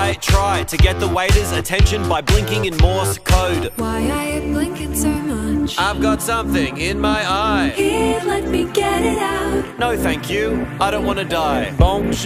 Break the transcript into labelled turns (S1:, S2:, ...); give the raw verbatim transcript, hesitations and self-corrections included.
S1: I try to get the waiter's attention by blinking in Morse code.
S2: Why are you blinking so much?
S1: I've got something in my eye.
S2: Here, let me get it out.
S1: No thank you, I don't want to die. Bonjour.